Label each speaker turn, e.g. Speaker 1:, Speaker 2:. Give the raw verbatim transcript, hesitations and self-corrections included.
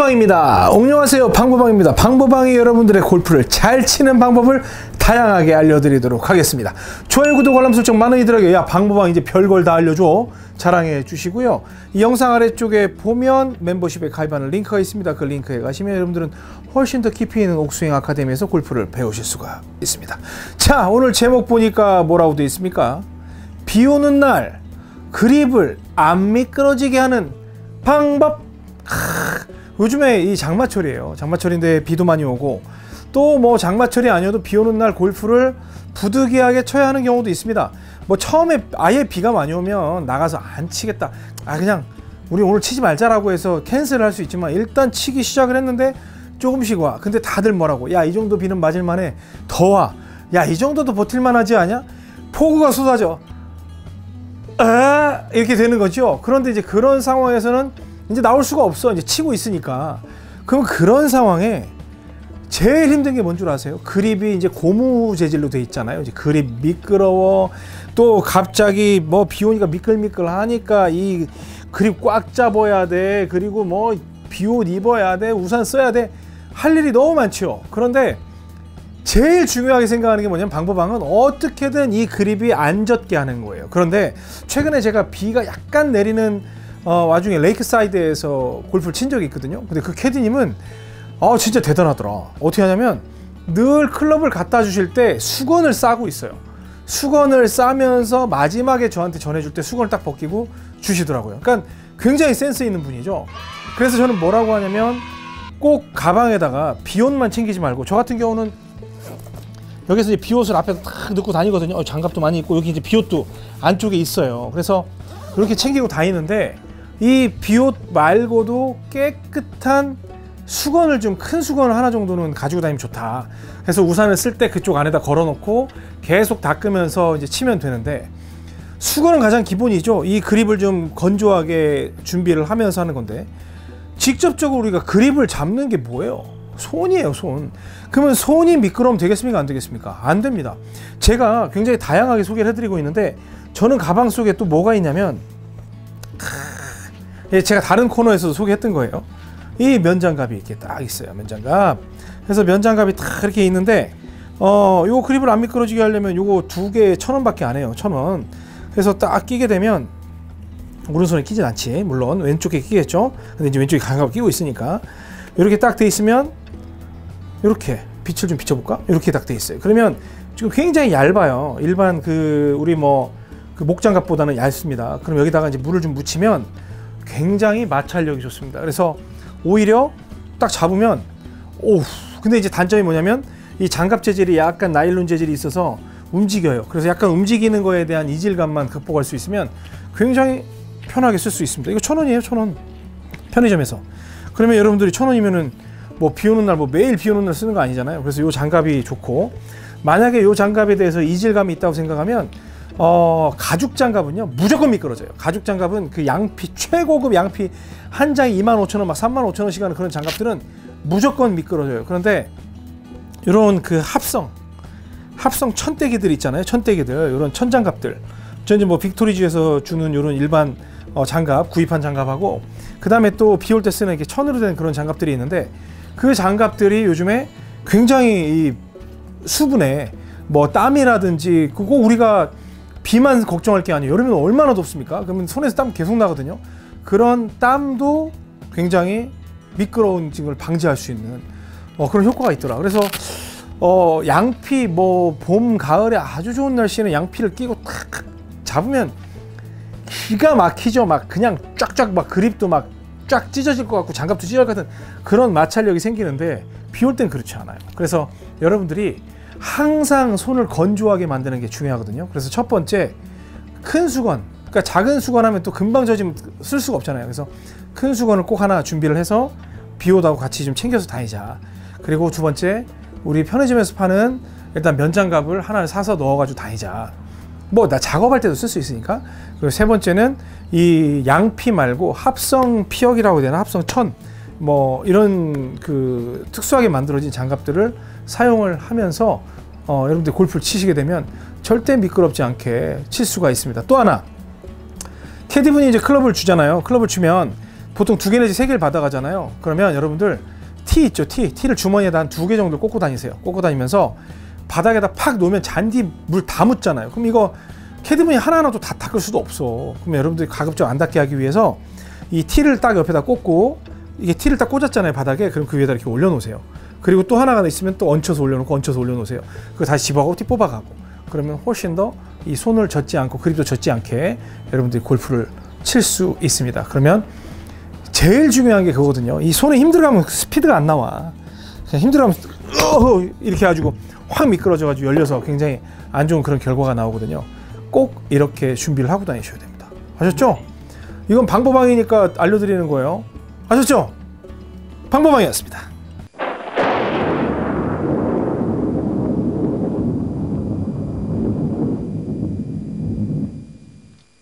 Speaker 1: 방보방입니다. 안녕하세요, 방보방입니다. 방보방이 여러분들의 골프를 잘 치는 방법을 다양하게 알려드리도록 하겠습니다. 좋아요, 구독, 알람 설정 많은 이들에게 야 방보방 이제 별걸 다 알려줘 자랑해 주시고요. 이 영상 아래쪽에 보면 멤버십에 가입하는 링크가 있습니다. 그 링크에 가시면 여러분들은 훨씬 더 깊이 있는 옥스윙 아카데미에서 골프를 배우실 수가 있습니다. 자, 오늘 제목 보니까 뭐라고 되어 있습니까? 비 오는 날 그립을 안 미끄러지게 하는 방법. 크, 요즘에 이 장마철이에요. 장마철인데 비도 많이 오고 또 뭐 장마철이 아니어도 비 오는 날 골프를 부득이하게 쳐야 하는 경우도 있습니다. 뭐 처음에 아예 비가 많이 오면 나가서 안 치겠다, 아 그냥 우리 오늘 치지 말자라고 해서 캔슬을 할 수 있지만 일단 치기 시작을 했는데 조금씩 와. 근데 다들 뭐라고, 야 이 정도 비는 맞을만해, 더 와, 야 이 정도도 버틸만하지 않냐, 폭우가 쏟아져, 아 이렇게 되는 거죠. 그런데 이제 그런 상황에서는 이제 나올 수가 없어. 이제 치고 있으니까. 그럼 그런 상황에 제일 힘든 게 뭔 줄 아세요? 그립이 이제 고무 재질로 돼 있잖아요. 이제 그립 미끄러워. 또 갑자기 뭐 비 오니까 미끌미끌 하니까 이 그립 꽉 잡아야 돼. 그리고 뭐 비옷 입어야 돼. 우산 써야 돼. 할 일이 너무 많죠. 그런데 제일 중요하게 생각하는 게 뭐냐면 방보방은 어떻게든 이 그립이 안 젖게 하는 거예요. 그런데 최근에 제가 비가 약간 내리는 어, 와중에 레이크사이드에서 골프를 친 적이 있거든요. 근데 그 캐디님은 아 진짜 대단하더라. 어떻게 하냐면 늘 클럽을 갖다 주실 때 수건을 싸고 있어요. 수건을 싸면서 마지막에 저한테 전해줄 때 수건을 딱 벗기고 주시더라고요. 그러니까 굉장히 센스 있는 분이죠. 그래서 저는 뭐라고 하냐면 꼭 가방에다가 비옷만 챙기지 말고, 저 같은 경우는 여기서 이제 비옷을 앞에 딱 넣고 다니거든요. 어, 장갑도 많이 있고 여기 이제 비옷도 안쪽에 있어요. 그래서 이렇게 챙기고 다니는데 이 비옷 말고도 깨끗한 수건을, 좀 큰 수건을 하나 정도는 가지고 다니면 좋다. 그래서 우산을 쓸 때 그쪽 안에다 걸어 놓고 계속 닦으면서 이제 치면 되는데, 수건은 가장 기본이죠. 이 그립을 좀 건조하게 준비를 하면서 하는 건데, 직접적으로 우리가 그립을 잡는 게 뭐예요? 손이에요, 손. 그러면 손이 미끄러우면 되겠습니까? 안 되겠습니까? 안 됩니다. 제가 굉장히 다양하게 소개를 해드리고 있는데, 저는 가방 속에 또 뭐가 있냐면, 제가 다른 코너에서도 소개했던 거예요. 이 면장갑이 이렇게 딱 있어요. 면장갑. 그래서 면장갑이 딱 이렇게 있는데, 어, 요거 그립을 안 미끄러지게 하려면 요거 두 개에 천 원밖에 안 해요. 천 원. 그래서 딱 끼게 되면, 오른손에 끼진 않지. 물론 왼쪽에 끼겠죠. 근데 이제 왼쪽에 장갑을 끼고 있으니까. 이렇게 딱 돼 있으면, 이렇게 빛을 좀 비춰볼까? 이렇게 딱 돼 있어요. 그러면 지금 굉장히 얇아요. 일반 그, 우리 뭐, 그 목장갑보다는 얇습니다. 그럼 여기다가 이제 물을 좀 묻히면 굉장히 마찰력이 좋습니다. 그래서 오히려 딱 잡으면, 오우, 근데 이제 단점이 뭐냐면 이 장갑 재질이 약간 나일론 재질이 있어서 움직여요. 그래서 약간 움직이는 거에 대한 이질감만 극복할 수 있으면 굉장히 편하게 쓸 수 있습니다. 이거 천 원이에요, 천 원. 편의점에서. 그러면 여러분들이 천 원이면은 뭐 비 오는 날, 뭐 매일 비 오는 날 쓰는 거 아니잖아요. 그래서 이 장갑이 좋고, 만약에 이 장갑에 대해서 이질감이 있다고 생각하면 어, 가죽 장갑은요 무조건 미끄러져요. 가죽 장갑은 그 양피, 최고급 양피 한 장에 이만 오천 원, 막 삼만 오천 원씩 하는 그런 장갑들은 무조건 미끄러져요. 그런데 이런 그 합성 합성 천대기들 있잖아요. 천대기들, 이런 천장갑들, 전 이제 뭐 빅토리지에서 주는 이런 일반 어, 장갑, 구입한 장갑하고, 그 다음에 또 비 올 때 쓰는 이게 천으로 된 그런 장갑들이 있는데, 그 장갑들이 요즘에 굉장히 이 수분에 뭐 땀이라든지, 그거 우리가 비만 걱정할 게 아니에요. 여름에는 얼마나 덥습니까? 그러면 손에서 땀 계속 나거든요. 그런 땀도 굉장히 미끄러운 걸 방지할 수 있는 어, 그런 효과가 있더라. 그래서 어, 양피, 뭐 봄, 가을에 아주 좋은 날씨에는 양피를 끼고 탁 잡으면 기가 막히죠. 막 그냥 쫙쫙 막 그립도 막 쫙 찢어질 것 같고 장갑도 찢어질 것 같은 그런 마찰력이 생기는데, 비 올 땐 그렇지 않아요. 그래서 여러분들이 항상 손을 건조하게 만드는 게 중요하거든요. 그래서 첫 번째, 큰 수건. 그러니까 작은 수건 하면 또 금방 젖으면 쓸 수가 없잖아요. 그래서 큰 수건을 꼭 하나 준비를 해서 비 오다고 같이 좀 챙겨서 다니자. 그리고 두 번째, 우리 편의점에서 파는 일단 면장갑을 하나를 사서 넣어가지고 다니자. 뭐 나 작업할 때도 쓸 수 있으니까. 그리고 세 번째는 이 양피 말고 합성 피혁이라고 해야 되나, 합성 천, 뭐 이런 그 특수하게 만들어진 장갑들을 사용을 하면서 어, 여러분들 골프를 치시게 되면 절대 미끄럽지 않게 칠 수가 있습니다. 또 하나, 캐디분이 이제 클럽을 주잖아요. 클럽을 주면 보통 두 개 내지 세 개를 받아가잖아요. 그러면 여러분들 티 있죠, 티. 티를 주머니에다 한 두 개 정도 꽂고 다니세요. 꽂고 다니면서 바닥에다 팍 놓으면 잔디 물 다 묻잖아요. 그럼 이거 캐드문이 하나하나도 다 닦을 수도 없어. 그럼 여러분들이 가급적 안 닦게 하기 위해서 이 티를 딱 옆에다 꽂고, 이게 티를 딱 꽂았잖아요, 바닥에. 그럼 그 위에다 이렇게 올려놓으세요. 그리고 또 하나가 있으면 또 얹혀서 올려놓고 얹혀서 올려놓으세요. 그거 다시 집어가고 티 뽑아가고. 그러면 훨씬 더 이 손을 젖지 않고 그립도 젖지 않게 여러분들이 골프를 칠 수 있습니다. 그러면 제일 중요한 게 그거거든요. 이 손에 힘들어가면 스피드가 안 나와. 그냥 힘들어가면 이렇게 해가지고 확 미끄러져가지고 열려서 굉장히 안 좋은 그런 결과가 나오거든요. 꼭 이렇게 준비를 하고 다니셔야 됩니다. 아셨죠? 이건 방법왕이니까 알려드리는 거예요. 아셨죠? 방법왕이었습니다.